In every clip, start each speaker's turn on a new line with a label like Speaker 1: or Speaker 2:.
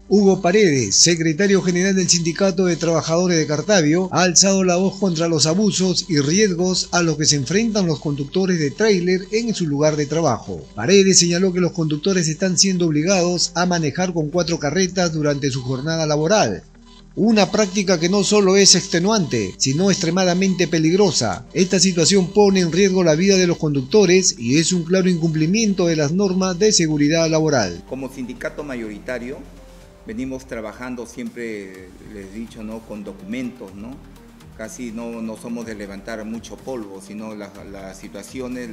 Speaker 1: Hugo Paredes, secretario general del Sindicato de Trabajadores de Cartabio, ha alzado la voz contra los abusos y riesgos a los que se enfrentan los conductores de tráiler en su lugar de trabajo. Paredes señaló que los conductores están siendo obligados a manejar con 4 carretas durante su jornada laboral. Una práctica que no solo es extenuante, sino extremadamente peligrosa. Esta situación pone en riesgo la vida de los conductores y es un claro incumplimiento de las normas de seguridad laboral.
Speaker 2: Como sindicato mayoritario, venimos trabajando siempre, les he dicho, ¿no?, con documentos, ¿no? Casi no somos de levantar mucho polvo, sino las situaciones,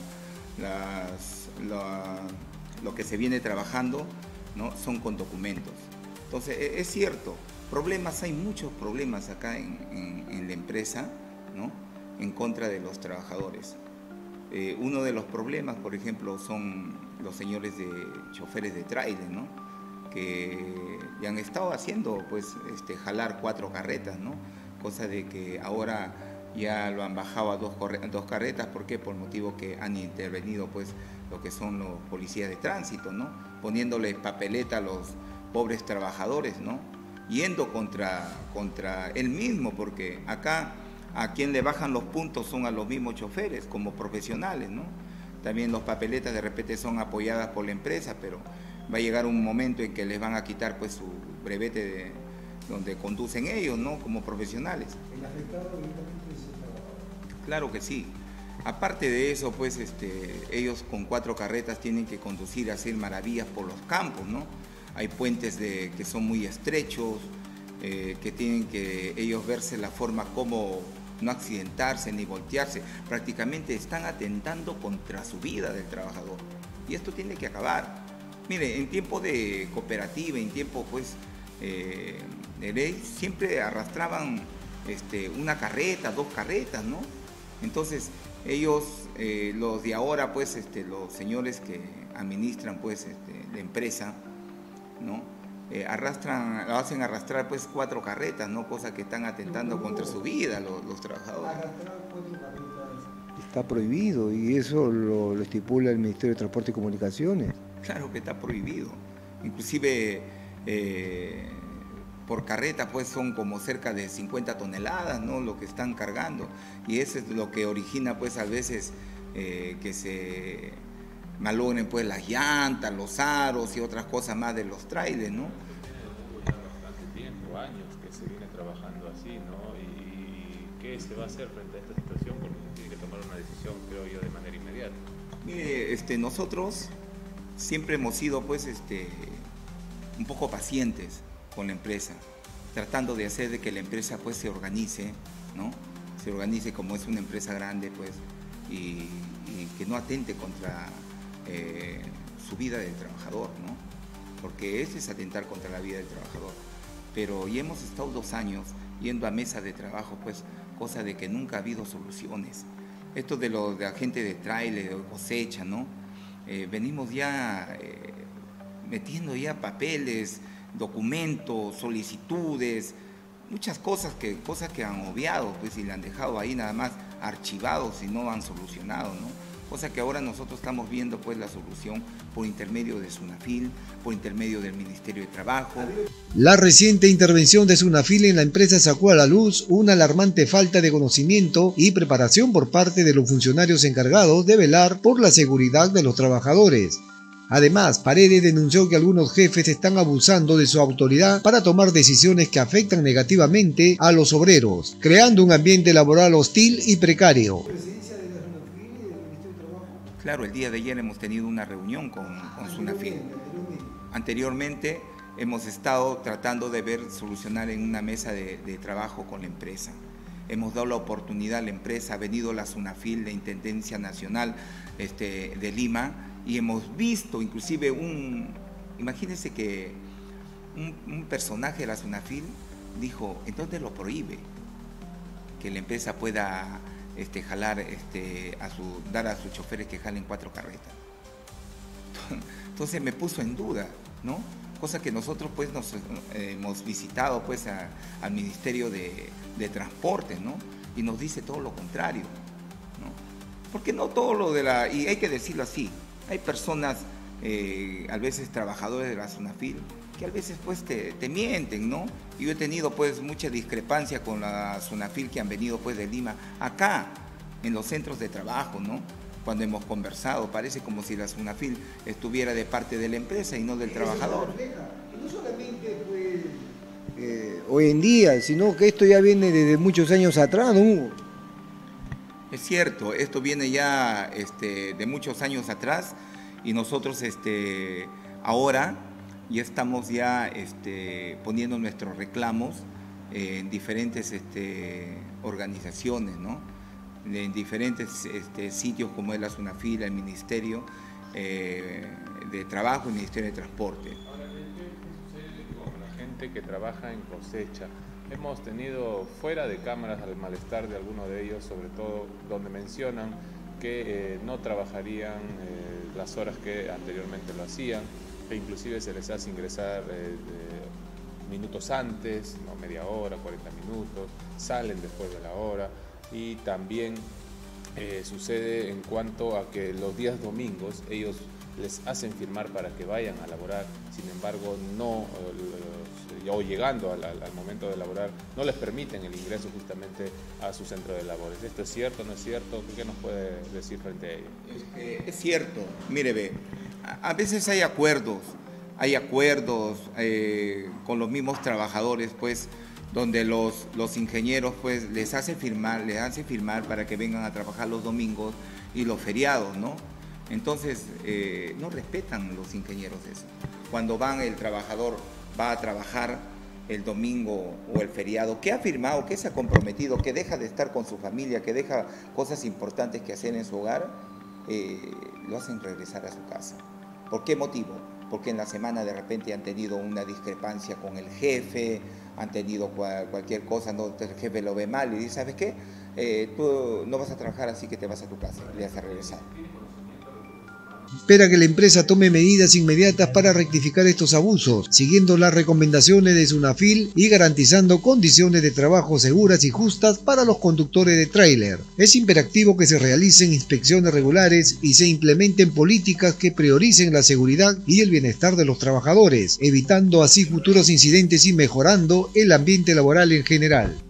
Speaker 2: lo que se viene trabajando, ¿no?, son con documentos. Entonces, es cierto, problemas, hay muchos problemas acá en la empresa, ¿no?, en contra de los trabajadores. Uno de los problemas, por ejemplo, son los señores de choferes de tráiler, ¿no?, que ya han estado haciendo, pues, jalar 4 carretas, ¿no? Cosa de que ahora ya lo han bajado a 2 carretas. ¿Por qué? Por motivo que han intervenido, pues, lo que son los policías de tránsito, ¿no?, poniéndole papeleta a los pobres trabajadores, ¿no?, yendo contra él mismo, porque acá a quien le bajan los puntos son a los mismos choferes como profesionales, ¿no? También los papeletas de repente son apoyadas por la empresa, pero va a llegar un momento en que les van a quitar, pues, su brevete donde conducen ellos, ¿no?, como profesionales. ¿El afectado directamente es el trabajador? Claro que sí. Aparte de eso, pues, ellos con 4 carretas tienen que conducir, hacer maravillas por los campos, ¿no? Hay puentes que son muy estrechos, que tienen que ellos verse la forma como no accidentarse ni voltearse. Prácticamente están atentando contra su vida del trabajador. Y esto tiene que acabar. Mire, en tiempo de cooperativa, en tiempo, pues, de ley, siempre arrastraban 1 carreta, 2 carretas, ¿no? Entonces, ellos, los de ahora, pues, los señores que administran, pues, la empresa, ¿no?, lo hacen arrastrar, pues, 4 carretas, ¿no?, cosa que están atentando contra su vida los trabajadores.
Speaker 1: Está prohibido y eso lo estipula el Ministerio de Transporte y Comunicaciones.
Speaker 2: Claro que está prohibido. Inclusive por carreta, pues, son como cerca de 50 toneladas, ¿no?, lo que están cargando. Y eso es lo que origina, pues, a veces que se malogren, pues, las llantas, los aros y otras cosas más de los trailers, ¿no?
Speaker 3: Bastante tiempo, años que se viene trabajando así, ¿no? ¿Y qué se va a hacer frente a esta situación? Porque se tiene que tomar una decisión, creo yo, de manera inmediata.
Speaker 2: Mire, nosotros siempre hemos sido, pues, un poco pacientes con la empresa, tratando de hacer de que la empresa, pues, se organice, ¿no? Se organice como es una empresa grande, pues, y que no atente contra su vida del trabajador, ¿no? Porque ese es atentar contra la vida del trabajador. Pero ya hemos estado 2 años yendo a mesa de trabajo, pues, cosa de que nunca ha habido soluciones. Esto de la gente de tráiler, de cosecha, ¿no? Venimos ya metiendo ya papeles, documentos, solicitudes, muchas cosas que han obviado, pues, y le han dejado ahí nada más archivados y no han solucionado, ¿no? Cosa que ahora nosotros estamos viendo, pues, la solución por intermedio de SUNAFIL, por intermedio del Ministerio de Trabajo.
Speaker 1: La reciente intervención de SUNAFIL en la empresa sacó a la luz una alarmante falta de conocimiento y preparación por parte de los funcionarios encargados de velar por la seguridad de los trabajadores. Además, Paredes denunció que algunos jefes están abusando de su autoridad para tomar decisiones que afectan negativamente a los obreros, creando un ambiente laboral hostil y precario.
Speaker 2: Claro, el día de ayer hemos tenido una reunión con SUNAFIL. Anteriormente hemos estado tratando de solucionar en una mesa de trabajo con la empresa. Hemos dado la oportunidad a la empresa, ha venido la SUNAFIL, la Intendencia Nacional de Lima, y hemos visto inclusive imagínense que un personaje de la SUNAFIL dijo, entonces lo prohíbe, que la empresa pueda jalar, dar a sus choferes que jalen 4 carretas. Entonces me puso en duda, ¿no? Cosa que nosotros, pues, hemos visitado, pues, al Ministerio de Transporte, ¿no? Y nos dice todo lo contrario, ¿no? Porque no todo lo y hay que decirlo así, hay personas a veces trabajadores de la SUNAFIL, que a veces pues te mienten, ¿no? Yo he tenido pues mucha discrepancia con la SUNAFIL que han venido pues de Lima, acá, en los centros de trabajo, ¿no? Cuando hemos conversado, parece como si la SUNAFIL estuviera de parte de la empresa y no del trabajador.
Speaker 1: No solamente pues, hoy en día, sino que esto ya viene desde muchos años atrás, ¿no?
Speaker 2: Es cierto, esto viene ya de muchos años atrás y nosotros ahora ya estamos poniendo nuestros reclamos en diferentes organizaciones, ¿no? En diferentes sitios como es la SUNAFIL, el Ministerio de Trabajo y el Ministerio de Transporte.
Speaker 3: Ahora, ¿qué sucede con la gente que trabaja en cosecha? Hemos tenido fuera de cámaras al malestar de algunos de ellos, sobre todo donde mencionan que no trabajarían las horas que anteriormente lo hacían, que inclusive se les hace ingresar minutos antes, no, media hora, 40 minutos, salen después de la hora. Y también sucede en cuanto a que los días domingos ellos les hacen firmar para que vayan a laborar, sin embargo no, o llegando al momento de laborar, no les permiten el ingreso justamente a su centro de labores. ¿Esto es cierto, no es cierto? ¿Qué nos puede decir frente a ello?
Speaker 2: Es cierto, mire, ve, a veces hay acuerdos con los mismos trabajadores, pues, donde los ingenieros pues les hacen firmar para que vengan a trabajar los domingos y los feriados, ¿no? Entonces no respetan los ingenieros eso. Cuando el trabajador va a trabajar el domingo o el feriado, que ha firmado, que se ha comprometido, que deja de estar con su familia, que deja cosas importantes que hacer en su hogar, lo hacen regresar a su casa. ¿Por qué motivo? Porque en la semana de repente han tenido una discrepancia con el jefe, han tenido cualquier cosa, ¿no? El jefe lo ve mal y dice, ¿sabes qué? Tú no vas a trabajar, así que te vas a tu casa, le vas a regresar.
Speaker 1: Espera que la empresa tome medidas inmediatas para rectificar estos abusos, siguiendo las recomendaciones de SUNAFIL y garantizando condiciones de trabajo seguras y justas para los conductores de tráiler. Es imperativo que se realicen inspecciones regulares y se implementen políticas que prioricen la seguridad y el bienestar de los trabajadores, evitando así futuros incidentes y mejorando el ambiente laboral en general.